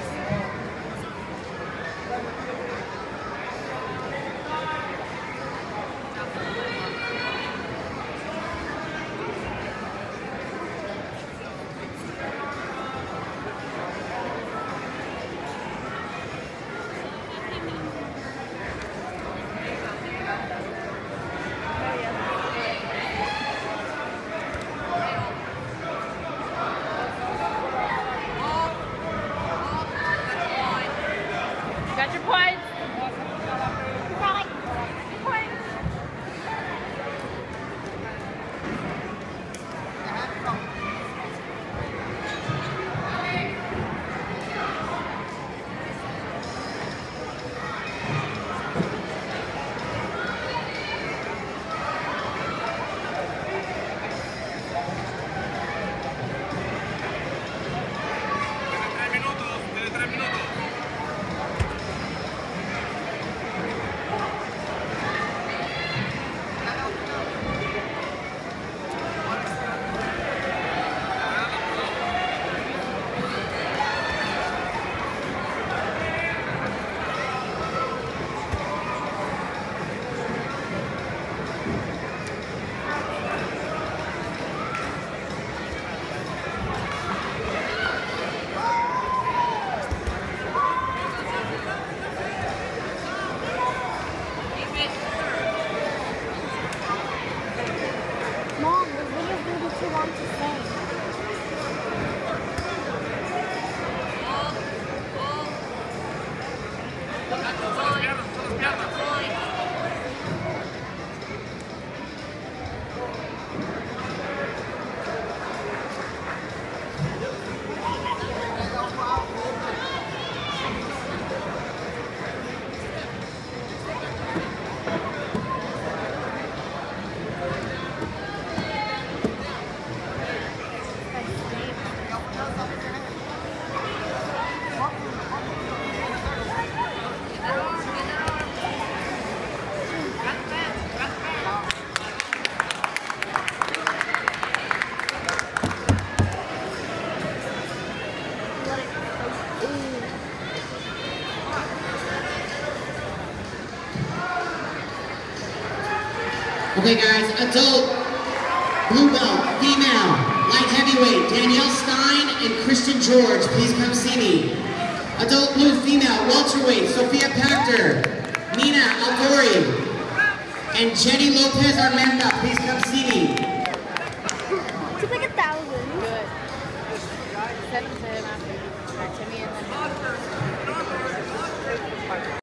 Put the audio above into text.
Got your points? Mom, the video's going to be too long to say. Okay guys, adult, blue belt, female, light heavyweight, Danielle Stein and Christian George, please come see me. Adult blue female, welterweight, Sophia Pachter, Nina Altori, and Jenny Lopez Armenta, please come see me. It's like 1,000. Good. Send them to him after. Or to me and then.